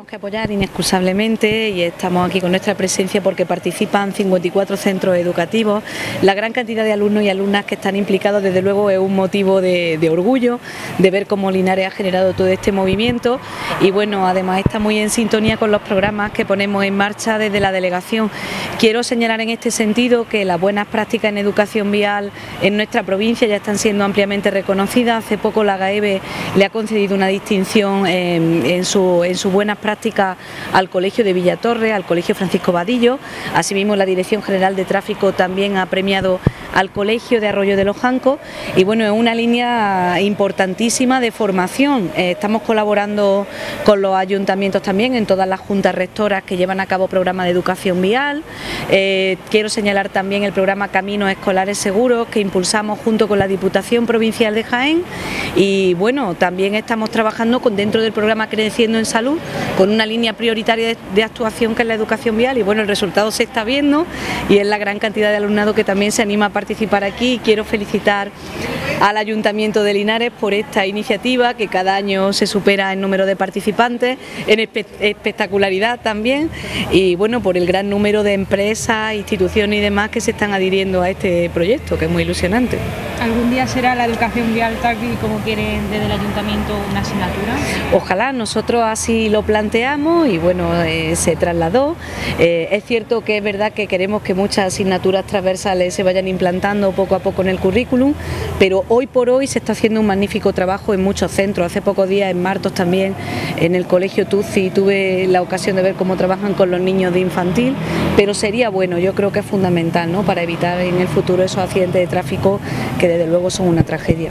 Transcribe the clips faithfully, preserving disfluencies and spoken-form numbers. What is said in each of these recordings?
Tenemos que apoyar inexcusablemente y estamos aquí con nuestra presencia porque participan cincuenta y cuatro centros educativos. La gran cantidad de alumnos y alumnas que están implicados desde luego es un motivo de, de orgullo, de ver cómo Linares ha generado todo este movimiento y bueno, además está muy en sintonía con los programas que ponemos en marcha desde la delegación. Quiero señalar en este sentido que las buenas prácticas en educación vial en nuestra provincia ya están siendo ampliamente reconocidas. Hace poco la GAEBE le ha concedido una distinción en, en, su, en sus buenas prácticas al Colegio de Villatorre, al Colegio Francisco Vadillo. Asimismo, la Dirección General de Tráfico también ha premiado al Colegio de Arroyo de los Jancos y bueno, es una línea importantísima de formación. Eh, estamos colaborando con los ayuntamientos también en todas las juntas rectoras que llevan a cabo programas de educación vial. Eh, quiero señalar también el programa Caminos Escolares Seguros que impulsamos junto con la Diputación Provincial de Jaén y bueno, también estamos trabajando con dentro del programa Creciendo en Salud con una línea prioritaria de, de actuación que es la educación vial y bueno, el resultado se está viendo y es la gran cantidad de alumnado que también se anima a participar aquí. Quiero felicitar al Ayuntamiento de Linares por esta iniciativa que cada año se supera en número de participantes, en espe espectacularidad también y bueno, por el gran número de empresas, instituciones y demás que se están adhiriendo a este proyecto que es muy ilusionante. ¿Algún día será la educación vial tal y como quieren desde el Ayuntamiento una asignatura? Ojalá, nosotros así lo planteamos y bueno, eh, se trasladó. Eh, es cierto que es verdad que queremos que muchas asignaturas transversales se vayan implantando poco a poco en el currículum, pero hoy por hoy se está haciendo un magnífico trabajo en muchos centros. Hace pocos días en Martos también, en el Colegio Tuci, tuve la ocasión de ver cómo trabajan con los niños de infantil, pero sería bueno, yo creo que es fundamental, ¿no?, para evitar en el futuro esos accidentes de tráfico que desde luego son una tragedia.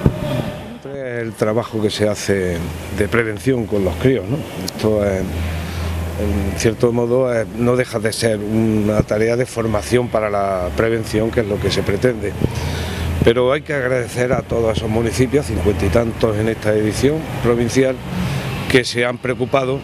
El trabajo que se hace de prevención con los críos, ¿no? Esto es, en cierto modo es, no deja de ser una tarea de formación para la prevención, que es lo que se pretende. Pero hay que agradecer a todos esos municipios, cincuenta y tantos en esta edición provincial, que se han preocupado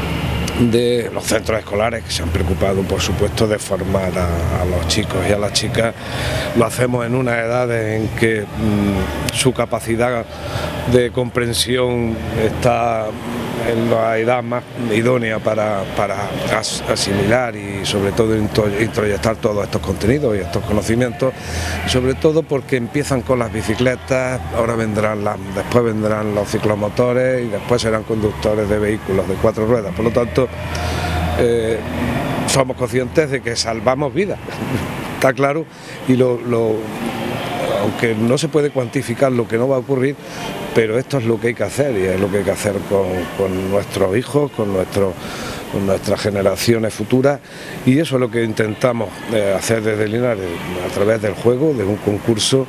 de los centros escolares, que se han preocupado por supuesto de formar a, a los chicos y a las chicas. Lo hacemos en unas edades en que mmm, su capacidad de comprensión está en la edad más idónea para, para as, asimilar y sobre todo introyectar todos estos contenidos y estos conocimientos, sobre todo porque empiezan con las bicicletas, ahora vendrán las, después vendrán los ciclomotores y después serán conductores de vehículos de cuatro ruedas. Por lo tanto, eh, somos conscientes de que salvamos vidas, está claro, y lo, lo, aunque no se puede cuantificar lo que no va a ocurrir, pero esto es lo que hay que hacer y es lo que hay que hacer con, con nuestros hijos, con, nuestro, con nuestras generaciones futuras, y eso es lo que intentamos eh, hacer desde Linares a través del juego, de un concurso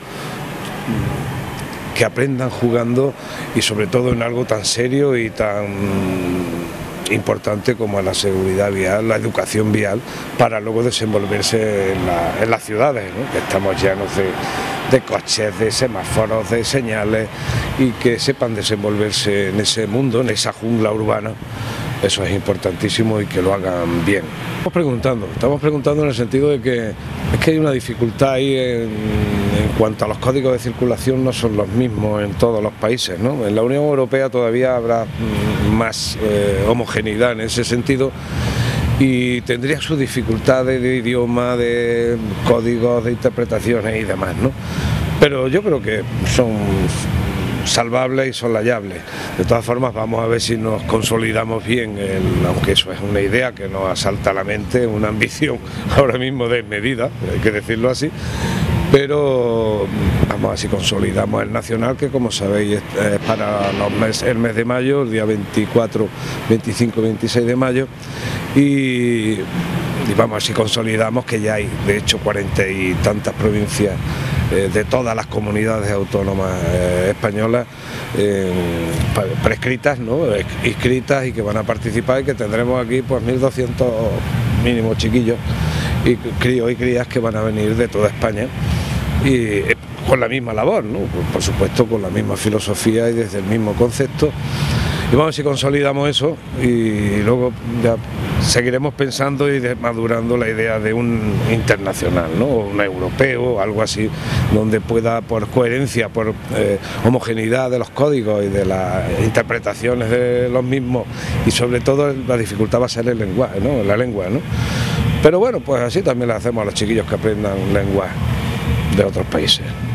que aprendan jugando y sobre todo en algo tan serio y tan importante como la seguridad vial, la educación vial, para luego desenvolverse en, la, en las ciudades, ¿no?, que estamos llenos de, de coches, de semáforos, de señales, y que sepan desenvolverse en ese mundo, en esa jungla urbana. Eso es importantísimo y que lo hagan bien. Estamos preguntando, estamos preguntando en el sentido de que es que hay una dificultad ahí en, en cuanto a los códigos de circulación, no son los mismos en todos los países, ¿no? En la Unión Europea todavía habrá más eh, homogeneidad en ese sentido y tendría sus dificultades de idioma, de códigos, de interpretaciones y demás, ¿no? Pero yo creo que son salvables y soslayables. De todas formas, vamos a ver si nos consolidamos bien, el, aunque eso es una idea que nos asalta a la mente, una ambición ahora mismo desmedida, hay que decirlo así, pero vamos a ver si consolidamos el nacional, que como sabéis es para los mes, el mes de mayo, el día veinticuatro, veinticinco, veintiséis de mayo, y, y vamos a ver si consolidamos que ya hay de hecho cuarenta y tantas provincias eh, de todas las comunidades autónomas eh, españolas eh, prescritas, ¿no?, inscritas, y que van a participar, y que tendremos aquí pues mil doscientos mínimo chiquillos y críos y crías que van a venir de toda España y eh, con la misma labor, ¿no?, por supuesto con la misma filosofía y desde el mismo concepto, Y vamos a ver si consolidamos eso y luego ya seguiremos pensando y madurando la idea de un internacional, ¿no? O un europeo, algo así, donde pueda, por coherencia, por eh, homogeneidad de los códigos y de las interpretaciones de los mismos, y sobre todo la dificultad va a ser el lenguaje, ¿no? La lengua, ¿no? Pero bueno, pues así también le hacemos a los chiquillos que aprendan lenguas de otros países.